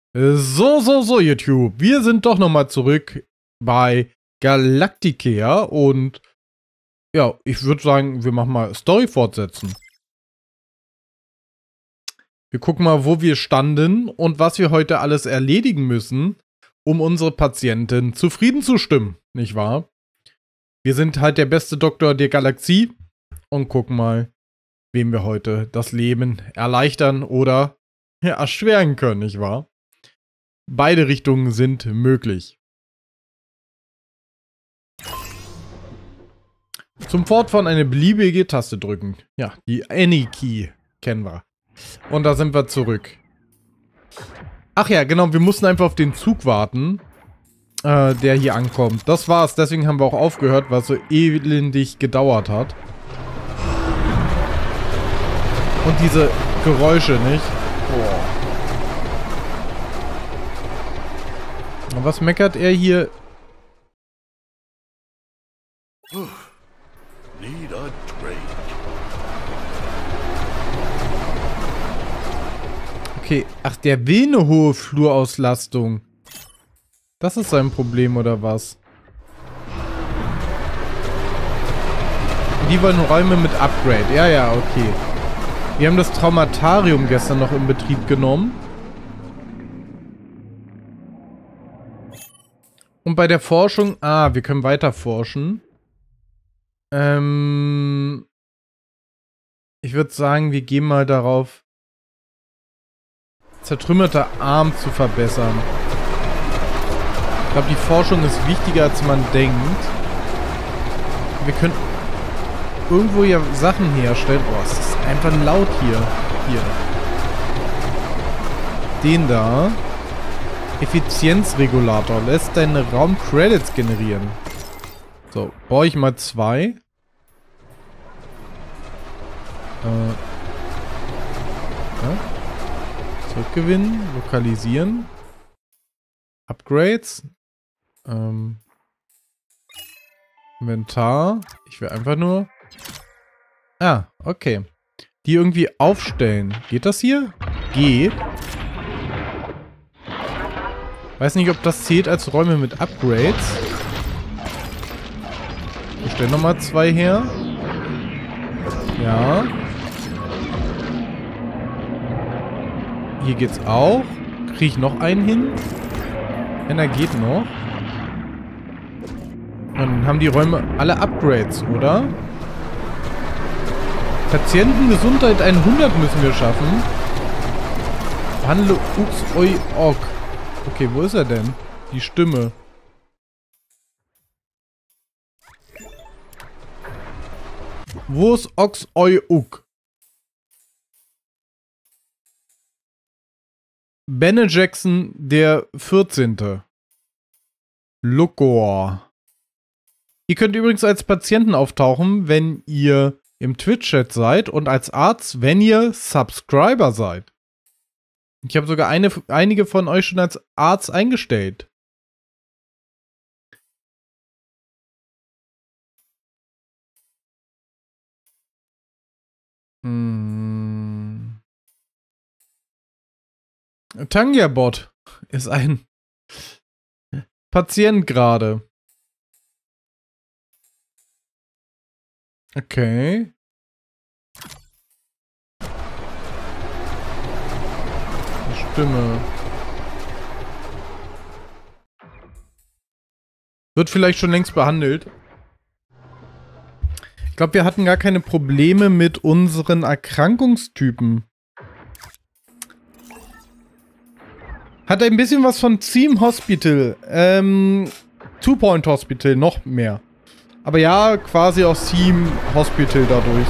So, YouTube. Wir sind doch nochmal zurück bei Galacticea und ja, ich würde sagen, wir machen mal Story fortsetzen. Wir gucken mal, wo wir standen und was wir heute alles erledigen müssen, um unsere Patientin zufrieden zu stimmen, nicht wahr? Wir sind halt der beste Doktor der Galaxie und gucken mal, wem wir heute das Leben erleichtern oder erschweren können, nicht wahr? Beide Richtungen sind möglich. Zum Fortfahren eine beliebige Taste drücken. Ja, die Any-Key kennen wir. Und da sind wir zurück. Ach ja, genau, wir mussten einfach auf den Zug warten, der hier ankommt. Das war's, deswegen haben wir auch aufgehört, weil es so elendig gedauert hat. Und diese Geräusche, nicht? Boah. Und was meckert er hier? Need a drink. Okay, ach, der will eine hohe Flurauslastung. Das ist sein Problem, oder was? Die wollen Räume mit Upgrade. Ja, okay. Wir haben das Traumatarium gestern noch in Betrieb genommen. Und bei der Forschung... Ah, wir können weiter forschen. Ich würde sagen, wir gehen mal darauf, zertrümmerter Arm zu verbessern. Ich glaube, die Forschung ist wichtiger, als man denkt. Wir können irgendwo ja Sachen herstellen. Oh, es ist einfach laut hier. Hier. Den da. Effizienzregulator. Lässt deinen Raum Credits generieren. So, baue ich mal 2. Ja. Zurückgewinnen, lokalisieren. Upgrades. Inventar. Ich will einfach nur... Ah, okay. Die irgendwie aufstellen. Geht das hier? Geht. Weiß nicht, ob das zählt als Räume mit Upgrades. Ich stelle nochmal 2 her. Ja. Hier geht's auch. Kriege ich noch einen hin? Einer geht noch. Dann haben die Räume alle Upgrades, oder? Patientengesundheit 100 müssen wir schaffen. Handle Ux Oi Ok. Okay, wo ist er denn? Die Stimme. Wo ist Ox Oi Uk? Bene Jackson, der 14. Lukor. Ihr könnt übrigens als Patienten auftauchen, wenn ihr im Twitch-Chat seid und als Arzt, wenn ihr Subscriber seid. Ich habe sogar einige von euch schon als Arzt eingestellt. Tangiabot ist ein Patient gerade. Okay. Die Stimme. Wird vielleicht schon längst behandelt. Ich glaube, wir hatten gar keine Probleme mit unseren Erkrankungstypen. Hat ein bisschen was von Theme Hospital. Two-Point Hospital, noch mehr. Aber ja, quasi aus Theme Hospital dadurch.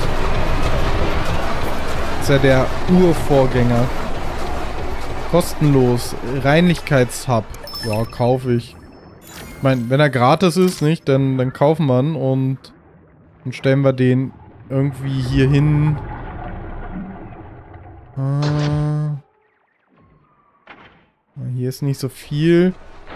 Ist ja der Urvorgänger. Kostenlos. Reinlichkeitshub. Ja, kaufe ich. Ich meine, wenn er gratis ist, nicht, dann kaufen wir ihn und dann stellen wir den irgendwie hier hin. Hier ist nicht so viel.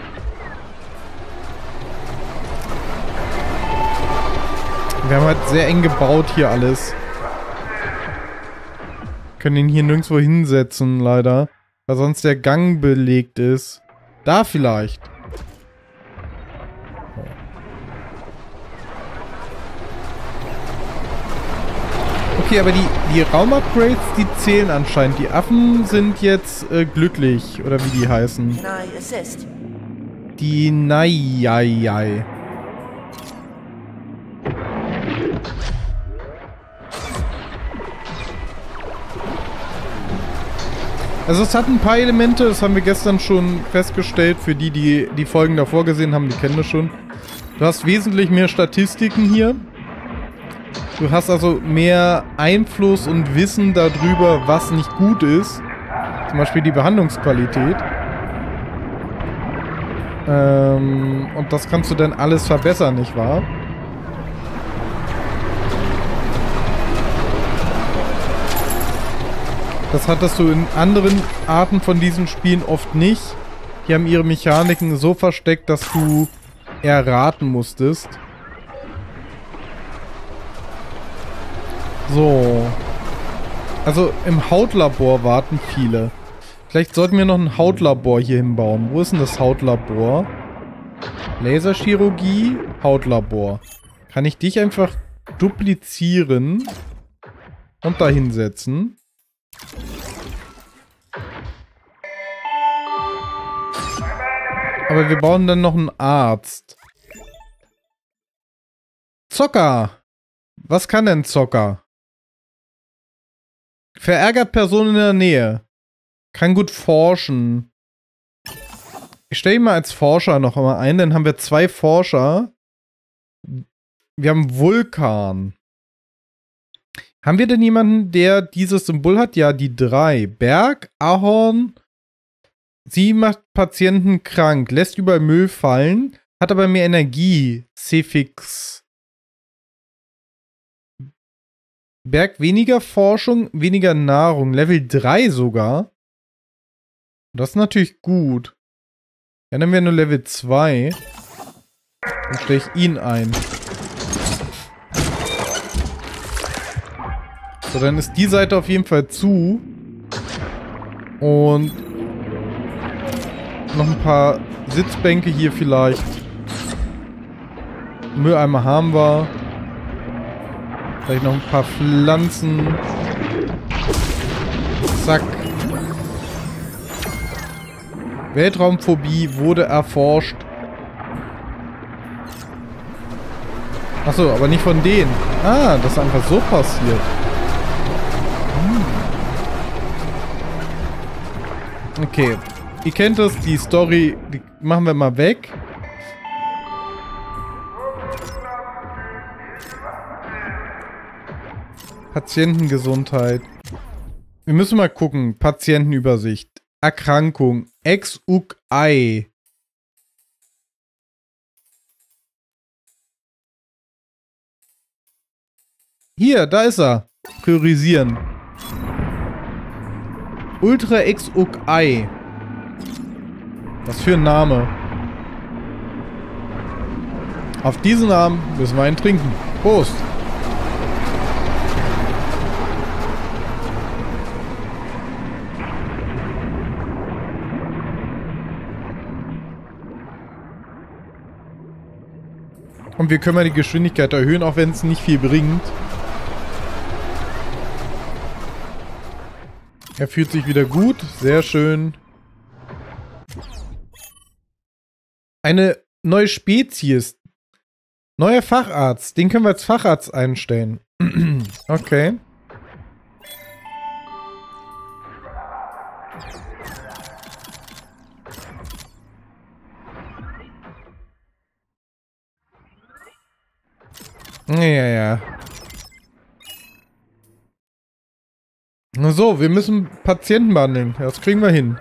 Wir haben halt sehr eng gebaut hier alles. Können ihn hier nirgendwo hinsetzen, leider. Weil sonst der Gang belegt ist. Da vielleicht. Okay, aber die Raumupgrades, die zählen anscheinend. Die Affen sind jetzt glücklich. Oder wie die heißen. Die Naiai. Also es hat ein paar Elemente, das haben wir gestern schon festgestellt. Für die, die die Folgen davor gesehen haben, die kennen das schon. Du hast wesentlich mehr Statistiken hier. Du hast also mehr Einfluss und Wissen darüber, was nicht gut ist. Zum Beispiel die Behandlungsqualität. Und das kannst du dann alles verbessern, nicht wahr? Das hattest du in anderen Arten von diesen Spielen oft nicht. Die haben ihre Mechaniken so versteckt, dass du erraten musstest. So. Also im Hautlabor warten viele. Vielleicht sollten wir noch ein Hautlabor hier hinbauen. Wo ist denn das Hautlabor? Laserchirurgie, Hautlabor. Kann ich dich einfach duplizieren und da hinsetzen? Aber wir bauen dann noch einen Arzt. Zocker. Was kann denn Zocker? Verärgert Personen in der Nähe. Kann gut forschen. Ich stelle ihn mal als Forscher noch einmal ein. Dann haben wir 2 Forscher. Wir haben Vulkan. Haben wir denn jemanden, der dieses Symbol hat? Ja, die 3. Berg, Ahorn. Sie macht Patienten krank, lässt überall Müll fallen, hat aber mehr Energie. Cefix. Berg weniger Forschung, weniger Nahrung. Level 3 sogar. Das ist natürlich gut. Dann haben wir nur Level 2. Dann stelle ich ihn ein. So, dann ist die Seite auf jeden Fall zu. Und noch ein paar Sitzbänke hier vielleicht. Mülleimer haben wir. Vielleicht noch ein paar Pflanzen. Zack. Weltraumphobie wurde erforscht. Achso, aber nicht von denen. Ah, das ist einfach so passiert. Okay. Ihr kennt das, die Story, die machen wir mal weg. Patientengesundheit. Wir müssen mal gucken. Patientenübersicht. Erkrankung. Ex-Uk-Ei. Hier, da ist er. Priorisieren. Ultra Ex-Uk-Ei. Was für ein Name. Auf diesen Namen müssen wir einen trinken. Prost. Und wir können mal die Geschwindigkeit erhöhen, auch wenn es nicht viel bringt. Er fühlt sich wieder gut. Sehr schön. Eine neue Spezies. Neuer Facharzt. Den können wir als Facharzt einstellen. Okay. Ja. So, wir müssen Patienten behandeln. Das kriegen wir hin.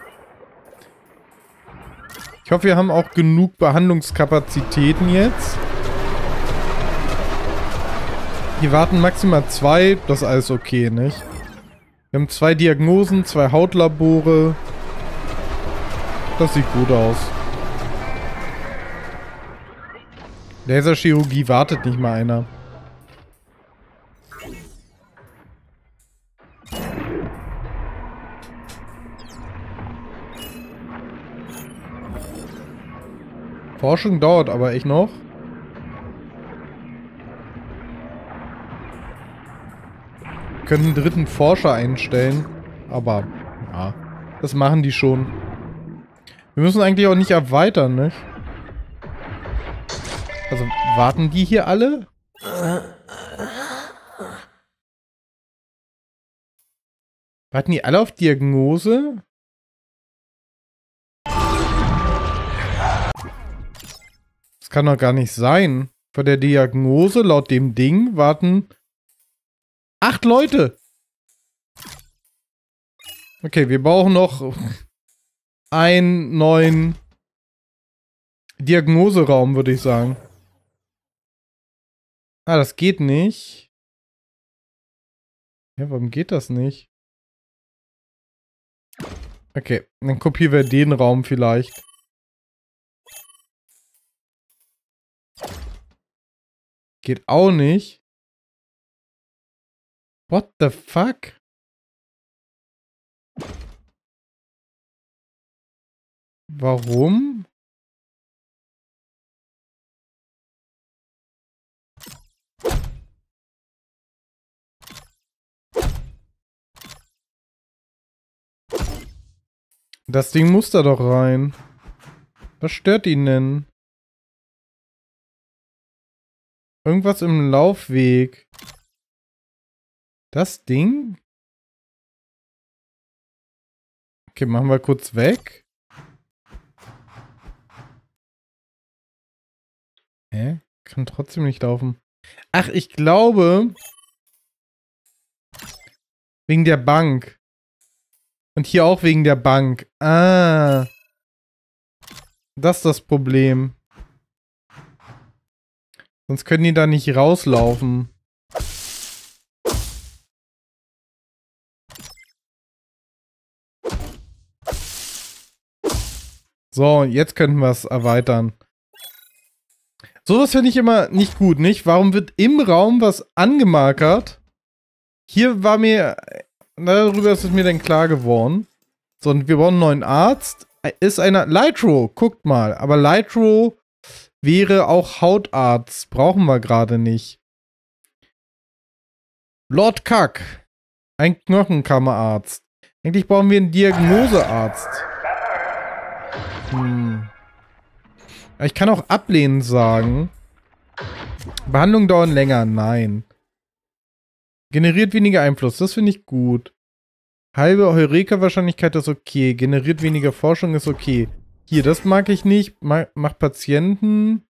Ich hoffe, wir haben auch genug Behandlungskapazitäten jetzt. Hier warten maximal 2. Das ist alles okay, nicht? Wir haben 2 Diagnosen, 2 Hautlabore. Das sieht gut aus. Laserchirurgie wartet nicht mal einer. Forschung dauert aber echt noch. Wir können einen dritten Forscher einstellen. Aber, ja, das machen die schon. Wir müssen eigentlich auch nicht erweitern, ne? Also, warten die hier alle? Warten die alle auf Diagnose? Das kann doch gar nicht sein. Vor der Diagnose, laut dem Ding, warten 8 Leute. Okay, wir brauchen noch einen neuen Diagnoseraum, würde ich sagen. Ah, das geht nicht. Ja, warum geht das nicht? Okay, dann kopieren wir den Raum vielleicht. Geht auch nicht. What the fuck? Warum? Das Ding muss da doch rein. Was stört ihn denn? Irgendwas im Laufweg. Das Ding? Okay, machen wir kurz weg. Hä? Kann trotzdem nicht laufen. Ach, ich glaube... Wegen der Bank. Und hier auch wegen der Bank. Ah. Das ist das Problem. Sonst können die da nicht rauslaufen. So, jetzt könnten wir es erweitern. Sowas finde ich immer nicht gut, nicht? Warum wird im Raum was angemarkert? Hier war mir... Darüber ist es mir dann klar geworden. So, und wir brauchen einen neuen Arzt. Ist einer... Lytro, guckt mal. Aber Lytro wäre auch Hautarzt. Brauchen wir gerade nicht. Lord Kack. Ein Knochenkammerarzt. Eigentlich brauchen wir einen Diagnosearzt. Ich kann auch ablehnend sagen. Behandlungen dauern länger. Nein. Generiert weniger Einfluss. Das finde ich gut. Halbe Heureka-Wahrscheinlichkeit ist okay. Generiert weniger Forschung ist okay. Hier, das mag ich nicht. Macht Patienten.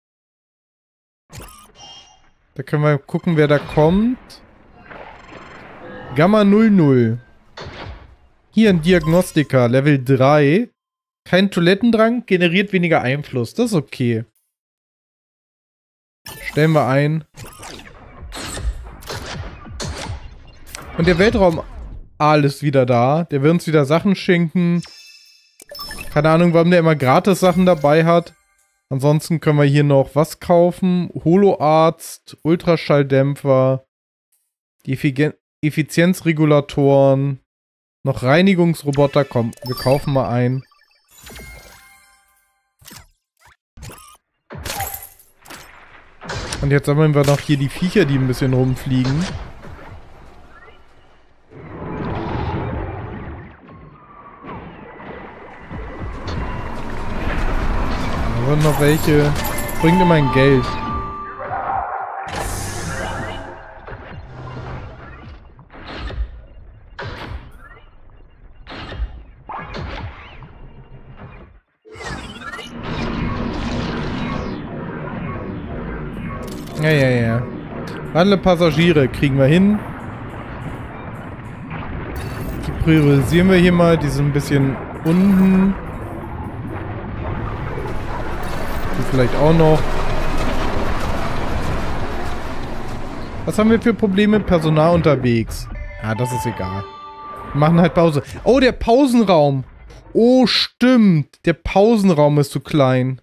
Da können wir gucken, wer da kommt. Gamma 00. Hier ein Diagnostiker. Level 3. Kein Toilettendrang. Generiert weniger Einfluss. Das ist okay. Stellen wir ein. Und der Weltraumaal ist wieder da. Der will uns wieder Sachen schenken. Keine Ahnung, warum der immer gratis Sachen dabei hat. Ansonsten können wir hier noch was kaufen. Holoarzt, Ultraschalldämpfer, die Effizienzregulatoren, noch Reinigungsroboter. Komm, wir kaufen mal ein. Und jetzt sammeln wir noch hier die Viecher, die ein bisschen rumfliegen. Da sind noch welche. Bringt immer ein Geld. Ja. Alle Passagiere kriegen wir hin. Die priorisieren wir hier mal. Die sind ein bisschen unten. Die vielleicht auch noch. Was haben wir für Probleme? Personal unterwegs. Ja, das ist egal. Wir machen halt Pause. Oh, der Pausenraum. Oh, stimmt. Der Pausenraum ist zu klein.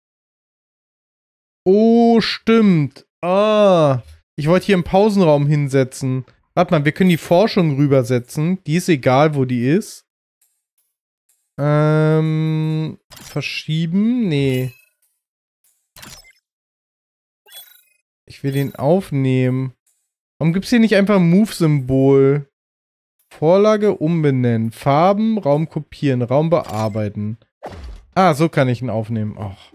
Oh, stimmt. Ah. Ich wollte hier einen Pausenraum hinsetzen. Warte mal, wir können die Forschung rübersetzen. Die ist egal, wo die ist. Verschieben? Nee. Ich will den aufnehmen. Warum gibt es hier nicht einfach ein Move-Symbol? Vorlage umbenennen. Farben, Raum kopieren, Raum bearbeiten. Ah, so kann ich ihn aufnehmen. Och.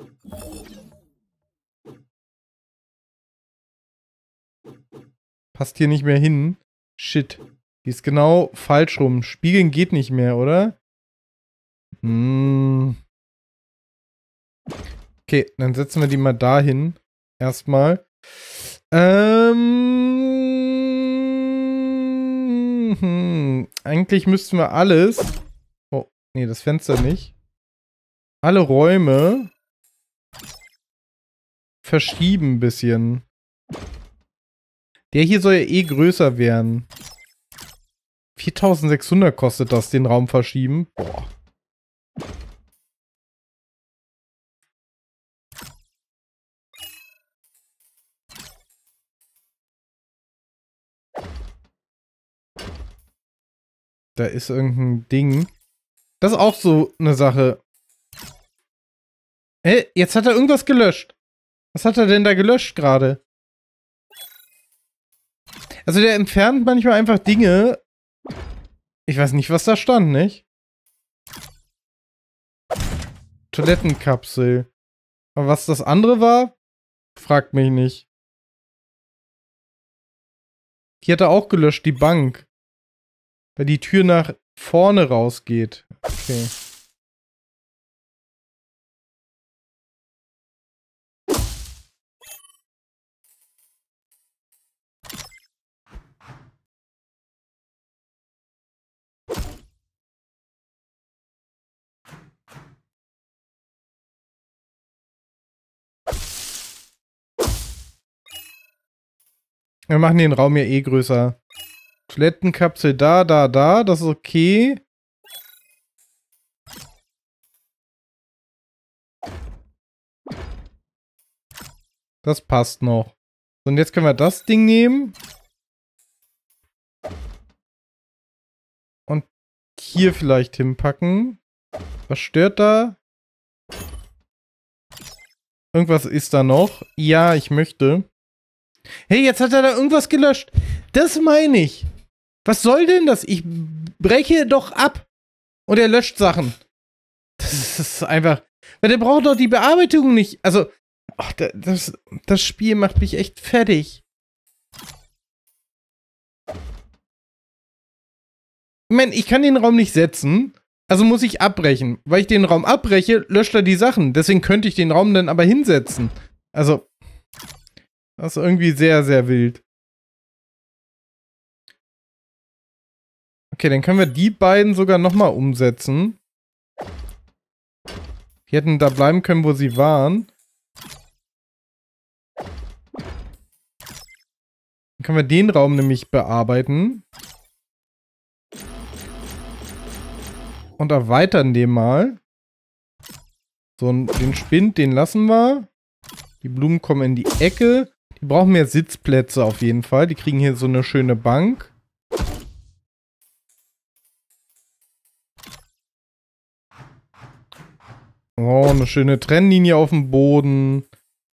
Passt hier nicht mehr hin. Shit. Die ist genau falsch rum. Spiegeln geht nicht mehr, oder? Okay, dann setzen wir die mal dahin. Erstmal. Eigentlich müssten wir alles... Oh, nee, das Fenster nicht. Alle Räume verschieben ein bisschen. Der hier soll ja eh größer werden. 4600 kostet das, den Raum verschieben. Boah. Da ist irgendein Ding. Das ist auch so eine Sache. Jetzt hat er irgendwas gelöscht. Was hat er denn da gelöscht gerade? Also der entfernt manchmal einfach Dinge. Ich weiß nicht, was da stand, nicht? Toilettenkapsel. Aber was das andere war, fragt mich nicht. Die hat er auch gelöscht, die Bank. Weil die Tür nach vorne rausgeht. Okay. Wir machen den Raum ja eh größer. Toilettenkapsel da, das ist okay. Das passt noch. So, und jetzt können wir das Ding nehmen. Und hier vielleicht hinpacken. Was stört da? Irgendwas ist da noch. Ja, ich möchte. Hey, jetzt hat er da irgendwas gelöscht. Das meine ich. Was soll denn das? Ich breche doch ab. Und er löscht Sachen. Das ist einfach... Weil der braucht doch die Bearbeitung nicht. Also, ach, das Spiel macht mich echt fertig. Ich meine, ich kann den Raum nicht setzen. Also muss ich abbrechen. Weil ich den Raum abbreche, löscht er die Sachen. Deswegen könnte ich den Raum dann aber hinsetzen. Also... Das ist irgendwie sehr, sehr wild. Okay, dann können wir die beiden sogar nochmal umsetzen. Die hätten da bleiben können, wo sie waren. Dann können wir den Raum nämlich bearbeiten. Und erweitern den mal. So, den Spind, den lassen wir. Die Blumen kommen in die Ecke. Die brauchen mehr Sitzplätze auf jeden Fall. Die kriegen hier so eine schöne Bank. Oh, eine schöne Trennlinie auf dem Boden.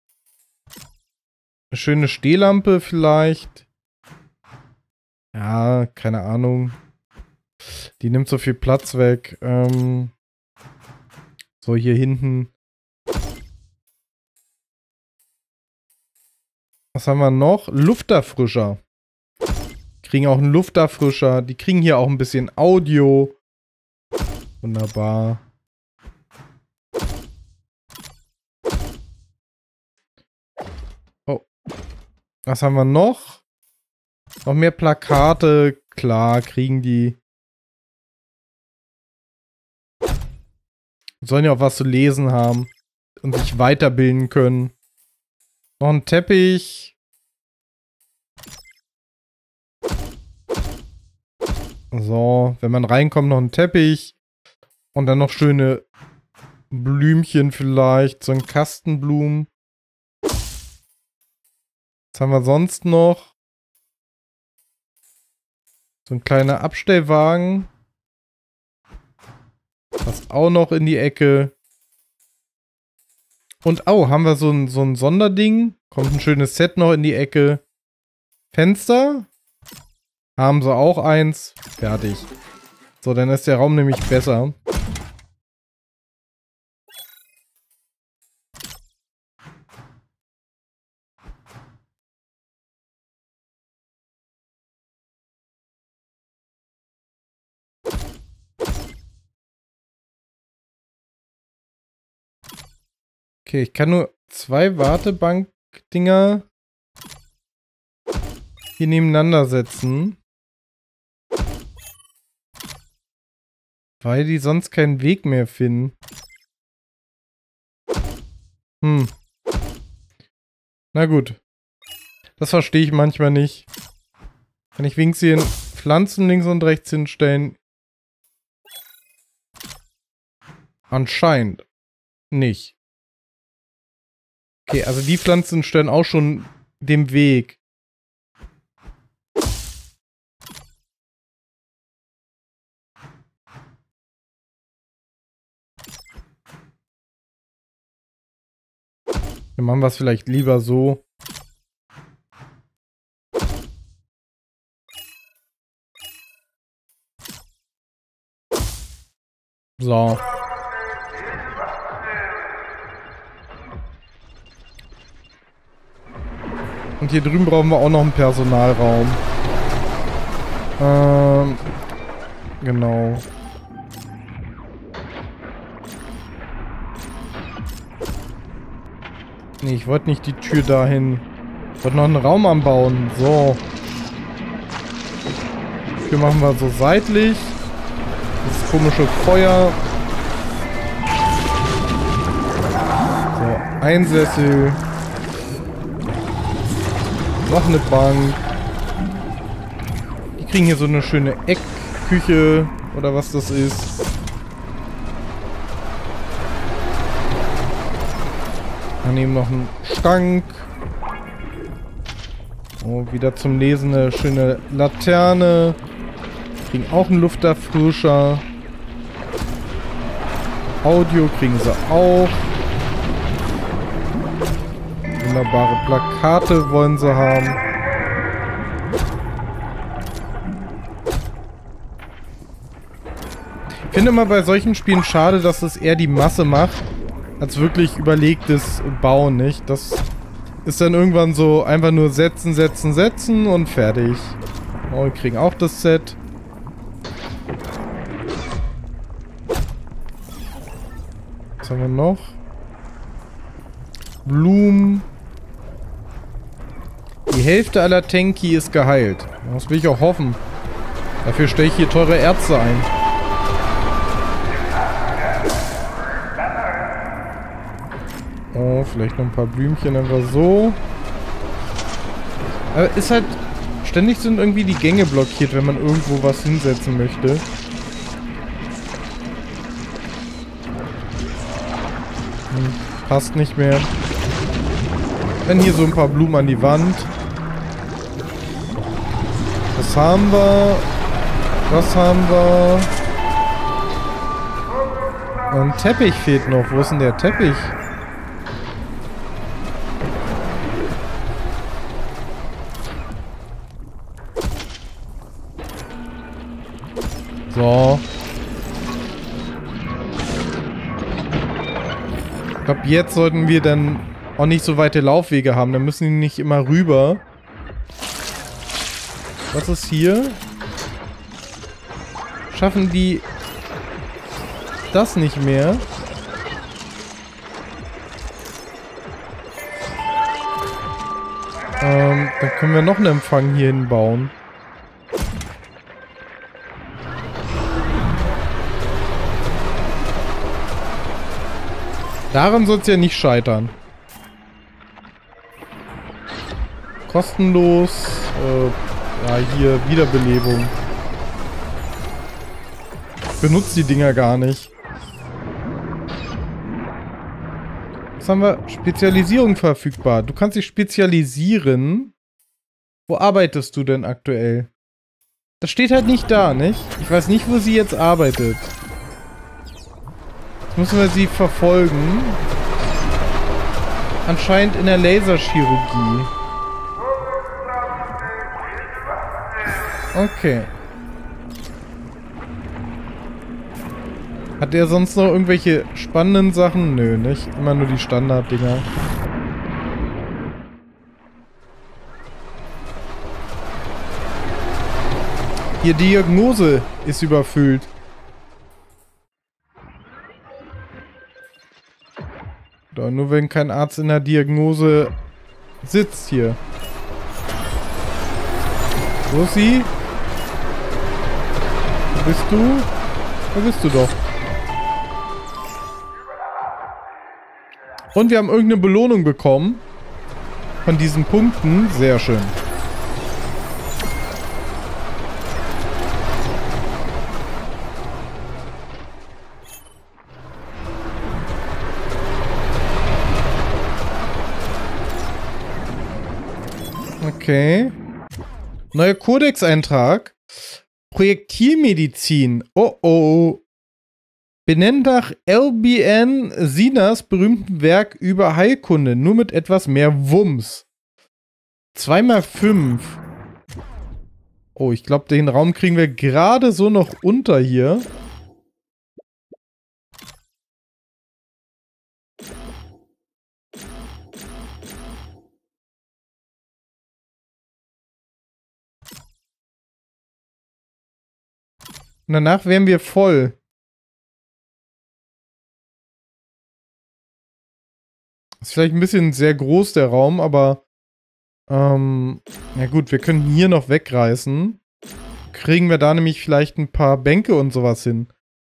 Eine schöne Stehlampe vielleicht. Ja, keine Ahnung. Die nimmt so viel Platz weg. So, hier hinten. Was haben wir noch? Lufterfrischer. Kriegen auch einen Lufterfrischer. Die kriegen hier auch ein bisschen Audio. Wunderbar. Oh. Was haben wir noch? Noch mehr Plakate. Klar, kriegen die. Sollen ja auch was zu lesen haben. Und sich weiterbilden können. Noch ein Teppich. So, wenn man reinkommt, noch ein Teppich. Und dann noch schöne Blümchen vielleicht. So ein Kastenblumen. Was haben wir sonst noch? So ein kleiner Abstellwagen. Passt auch noch in die Ecke. Und haben wir so ein Sonderding. Kommt ein schönes Set noch in die Ecke. Fenster. Haben sie auch eins. Fertig. So, dann ist der Raum nämlich besser. Okay, ich kann nur 2 Wartebank-Dinger hier nebeneinander setzen. Weil die sonst keinen Weg mehr finden. Na gut. Das verstehe ich manchmal nicht. Kann ich wenigstens hier Pflanzen links und rechts hinstellen? Anscheinend nicht. Okay, also die Pflanzen stellen auch schon dem Weg. Dann machen wir es vielleicht lieber so. So. Und hier drüben brauchen wir auch noch einen Personalraum. Genau. Nee, ich wollte nicht die Tür dahin. Ich wollte noch einen Raum anbauen. So. Hier machen wir so seitlich. Das komische Feuer. So, ein Sessel. Noch eine Bank. Die kriegen hier so eine schöne Eckküche. Oder was das ist. Daneben noch einen Schrank. Oh, wieder zum Lesen eine schöne Laterne. Kriegen auch einen Lufterfrischer. Audio kriegen sie auch. Wunderbare Plakate wollen sie haben. Ich finde immer bei solchen Spielen schade, dass es eher die Masse macht, als wirklich überlegtes Bauen, nicht? Das ist dann irgendwann so einfach nur setzen, setzen, setzen und fertig. Oh, wir kriegen auch das Set. Was haben wir noch? Blumen. Die Hälfte aller Tenki ist geheilt. Das will ich auch hoffen. Dafür stelle ich hier teure Ärzte ein. Oh, vielleicht noch ein paar Blümchen einfach so. Aber ist halt... Ständig sind irgendwie die Gänge blockiert, wenn man irgendwo was hinsetzen möchte. Passt nicht mehr. Dann hier so ein paar Blumen an die Wand. Das haben wir. Das haben wir. Und ein Teppich fehlt noch. Wo ist denn der Teppich? So. Ich glaube, jetzt sollten wir dann auch nicht so weite Laufwege haben. Dann müssen die nicht immer rüber. Was ist hier? Schaffen die das nicht mehr? Dann können wir noch einen Empfang hier hinbauen. Daran soll es ja nicht scheitern. Kostenlos. Ja, hier Wiederbelebung. Ich benutze die Dinger gar nicht. Was haben wir? Spezialisierung verfügbar. Du kannst dich spezialisieren. Wo arbeitest du denn aktuell? Das steht halt nicht da, nicht? Ich weiß nicht, wo sie jetzt arbeitet. Jetzt müssen wir sie verfolgen. anscheinend in der Laserchirurgie. Okay. Hat der sonst noch irgendwelche spannenden Sachen? Nö, nicht. Immer nur die Standarddinger. Die Diagnose ist überfüllt. Doch, nur wenn kein Arzt in der Diagnose sitzt hier. Wo ist sie? Wo bist du? Wo bist du doch? Und wir haben irgendeine Belohnung bekommen. Von diesen Punkten. Sehr schön. Okay. Neuer Kodexeintrag. Projektilmedizin. Oh oh. Benennt nach LBN Sinas berühmtem Werk über Heilkunde. Nur mit etwas mehr Wumms. 2x5. Oh, ich glaube, den Raum kriegen wir gerade so noch unter hier. Und danach wären wir voll. Ist vielleicht ein bisschen sehr groß, der Raum, aber ja gut, wir können hier noch wegreißen. Kriegen wir da nämlich vielleicht ein paar Bänke und sowas hin.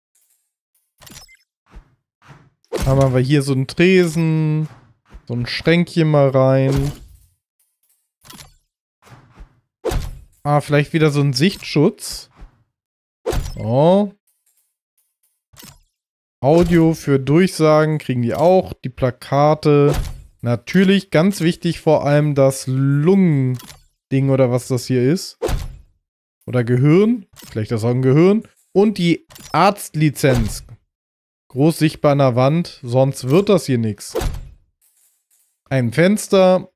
Haben wir hier so einen Tresen, so ein Schränkchen mal rein. Ah, vielleicht wieder so ein Sichtschutz. Oh. Audio für Durchsagen kriegen die auch. Die Plakate. Natürlich, ganz wichtig vor allem das Lungending oder was das hier ist. Oder Gehirn. Vielleicht das auch ein Gehirn. Und die Arztlizenz. Groß sichtbar an der Wand. Sonst wird das hier nichts. Ein Fenster.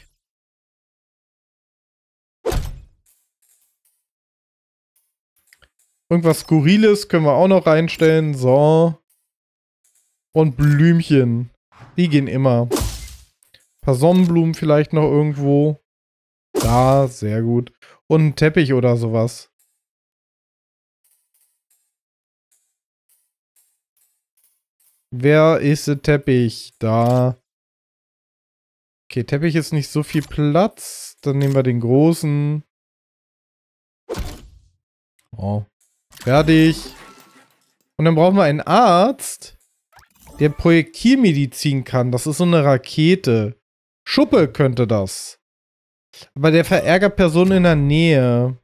Irgendwas Skurriles können wir auch noch reinstellen. So. Und Blümchen. Die gehen immer. Ein paar Sonnenblumen vielleicht noch irgendwo. Da, sehr gut. Und ein Teppich oder sowas. Wer ist der Teppich? Da. Okay, Teppich ist nicht so viel Platz. Dann nehmen wir den großen. Oh. Fertig. Und dann brauchen wir einen Arzt, der Projektilmedizin kann. Das ist so eine Rakete. Schuppe könnte das. Aber der verärgert Personen in der Nähe.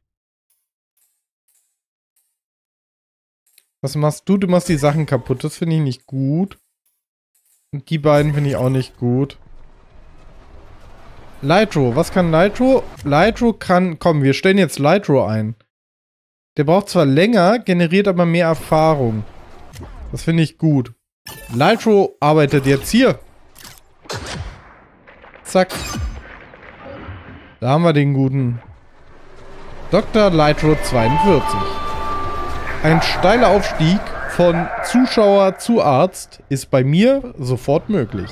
Was machst du? Du machst die Sachen kaputt. Das finde ich nicht gut. Und die beiden finde ich auch nicht gut. Lytro. Was kann Lytro? Lytro kann... Komm, wir stellen jetzt Lytro ein. Der braucht zwar länger, generiert aber mehr Erfahrung. Das finde ich gut. Lytro arbeitet jetzt hier. Zack. Da haben wir den guten Dr. Lytro 42. Ein steiler Aufstieg von Zuschauer zu Arzt ist bei mir sofort möglich.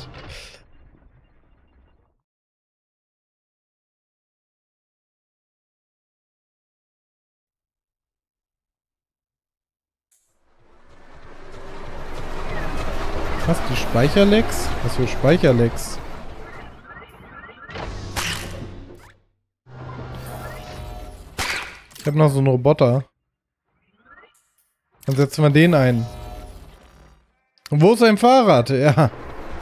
Was, die Speicherlecks? Was für Speicherlecks? Ich habe noch so einen Roboter. Dann setzen wir den ein. Und wo ist sein Fahrrad? Ja.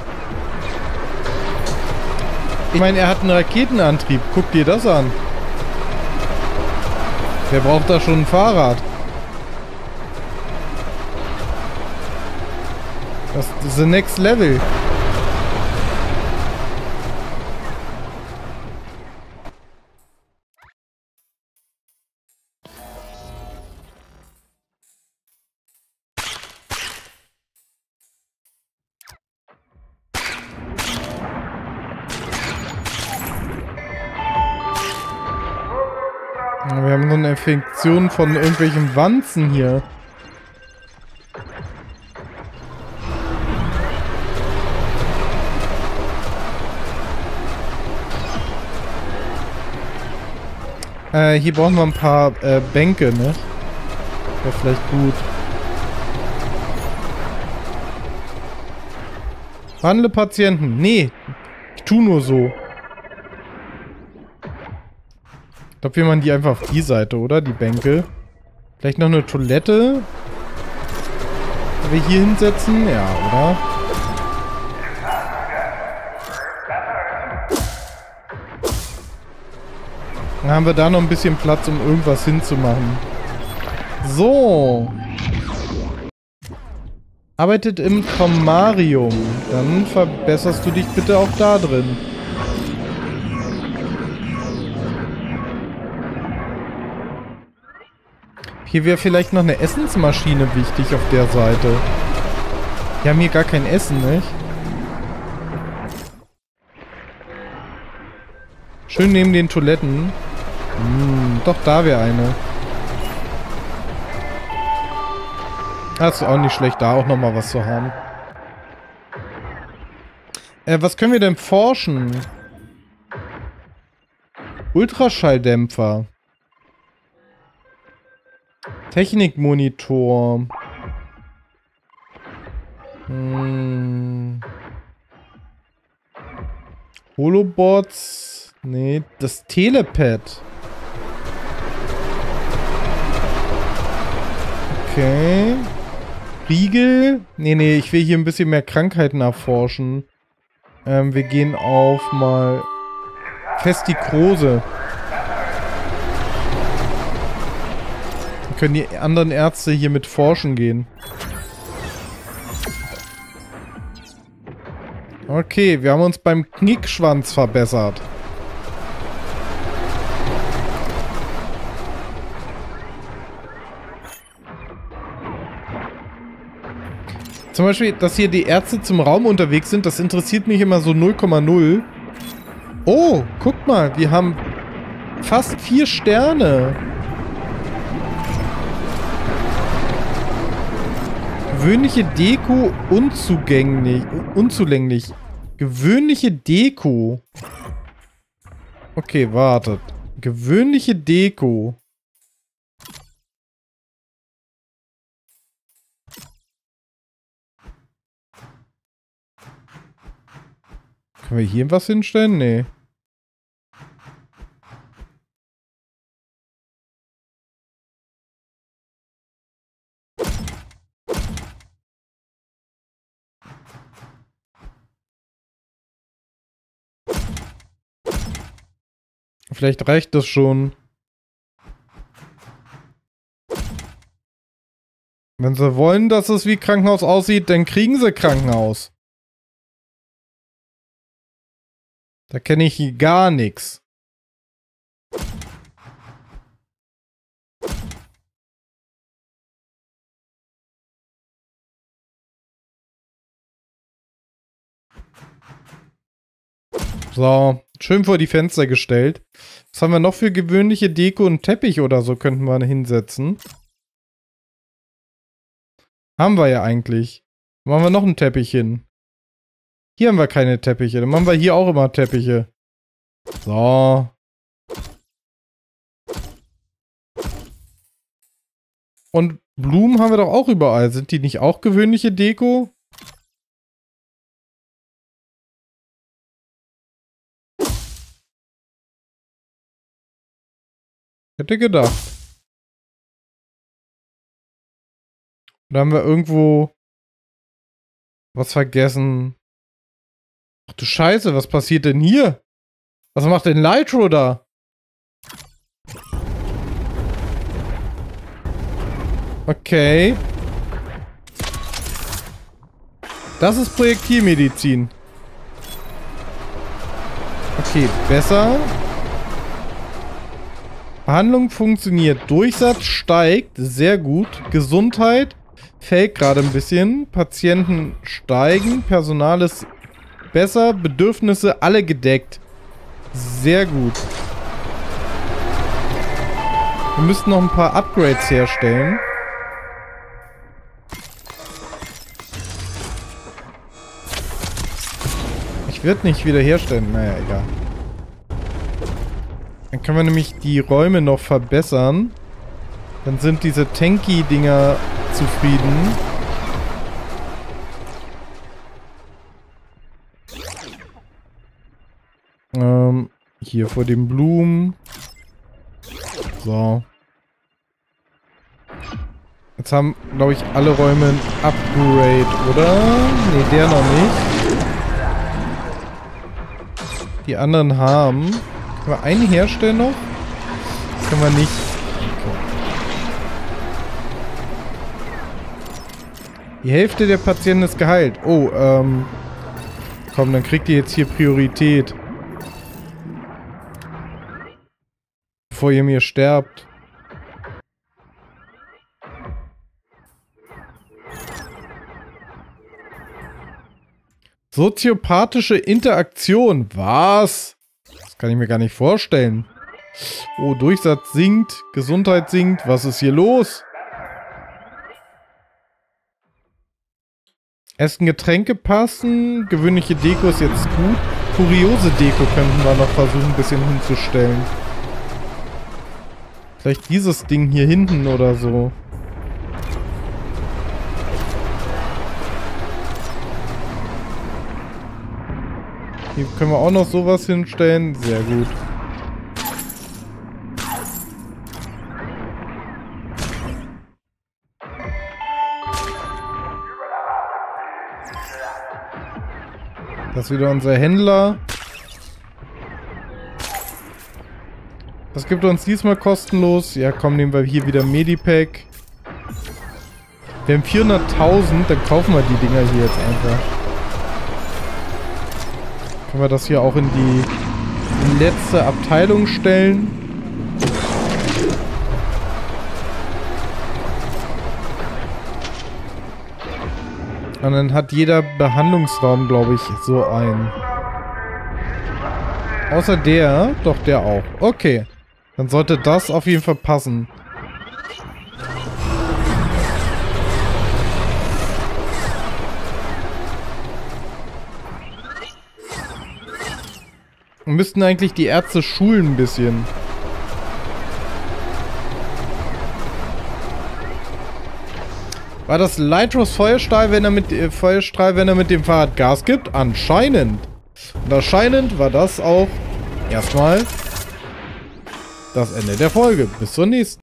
Ich meine, er hat einen Raketenantrieb. Guck dir das an. Wer braucht da schon ein Fahrrad? Das ist the next level. Wir haben so eine Infektion von irgendwelchen Wanzen hier. Hier brauchen wir ein paar Bänke, ne? Wäre vielleicht gut. Behandle Patienten. Nee, ich tu nur so. Ich glaube, wir machen die einfach auf die Seite, oder? Die Bänke. Vielleicht noch eine Toilette. Können wir hier hinsetzen? Ja, oder? Dann haben wir da noch ein bisschen Platz, um irgendwas hinzumachen. So. Arbeitet im Traumarium. Dann verbesserst du dich bitte auch da drin. Hier wäre vielleicht noch eine Essensmaschine wichtig auf der Seite. Wir haben hier gar kein Essen, nicht? Schön neben den Toiletten. Doch, da wäre eine. Das ist auch nicht schlecht, da auch nochmal was zu haben. Was können wir denn forschen? Ultraschalldämpfer. Technikmonitor. Holobots. Nee, das Telepad. Okay. Riegel. Nee, ich will hier ein bisschen mehr Krankheiten erforschen. Wir gehen auf mal Festikrose. Dann können die anderen Ärzte hier mit forschen gehen. Okay, wir haben uns beim Knickschwanz verbessert. Zum Beispiel, dass hier die Ärzte zum Raum unterwegs sind, das interessiert mich immer so 0,0. Oh, guck mal, wir haben fast 4 Sterne. Gewöhnliche Deko unzulänglich. Gewöhnliche Deko. Okay, wartet. Gewöhnliche Deko. Können wir hier was hinstellen? Nee. Vielleicht reicht das schon. Wenn sie wollen, dass es wie Krankenhaus aussieht, dann kriegen sie Krankenhaus. Da kenne ich gar nichts. So, schön vor die Fenster gestellt. Was haben wir noch für gewöhnliche Deko und Teppich oder so könnten wir hinsetzen? Haben wir ja eigentlich. Machen wir noch einen Teppich hin. Hier haben wir keine Teppiche. Dann machen wir hier auch immer Teppiche. So. Und Blumen haben wir doch auch überall. Sind die nicht auch gewöhnliche Deko? Hätte gedacht. Oder haben wir irgendwo was vergessen? Ach du Scheiße, was passiert denn hier? Was macht denn Lytro da? Okay. Das ist Projektilmedizin. Okay, besser. Behandlung funktioniert. Durchsatz steigt. Sehr gut. Gesundheit fällt gerade ein bisschen. Patienten steigen. Personal ist besser. Bedürfnisse alle gedeckt. Sehr gut. Wir müssten noch ein paar Upgrades herstellen. Ich werde nicht wieder herstellen. Naja, egal. Dann können wir nämlich die Räume noch verbessern. Dann sind diese Tanky-Dinger zufrieden. Hier vor den Blumen. So. Jetzt haben, glaube ich, alle Räume ein Upgrade, oder? Ne, der noch nicht. Die anderen haben. Können wir einen herstellen noch? Können wir nicht. Okay. Die Hälfte der Patienten ist geheilt. Oh, komm, dann kriegt ihr jetzt hier Priorität. Bevor ihr mir sterbt. Soziopathische Interaktion. Was? Das kann ich mir gar nicht vorstellen. Oh, Durchsatz sinkt. Gesundheit sinkt. Was ist hier los? Essen, Getränke passen. Gewöhnliche Deko ist jetzt gut. Kuriose Deko könnten wir noch versuchen, ein bisschen hinzustellen. Vielleicht dieses Ding hier hinten oder so. Hier können wir auch noch sowas hinstellen. Sehr gut. Das ist wieder unser Händler. Was gibt uns diesmal kostenlos? Ja, komm, nehmen wir hier wieder Medipack. Wir haben 400.000, dann kaufen wir die Dinger hier jetzt einfach. Können wir das hier auch in die letzte Abteilung stellen? Und dann hat jeder Behandlungsraum, glaube ich, so einen. Außer der. Doch, der auch. Okay. Dann sollte das auf jeden Fall passen. Wir müssten eigentlich die Ärzte schulen ein bisschen. War das Lytros Feuerstrahl, wenn er mit dem Fahrrad Gas gibt? Anscheinend. Und anscheinend war das auch erstmal das Ende der Folge. Bis zur nächsten.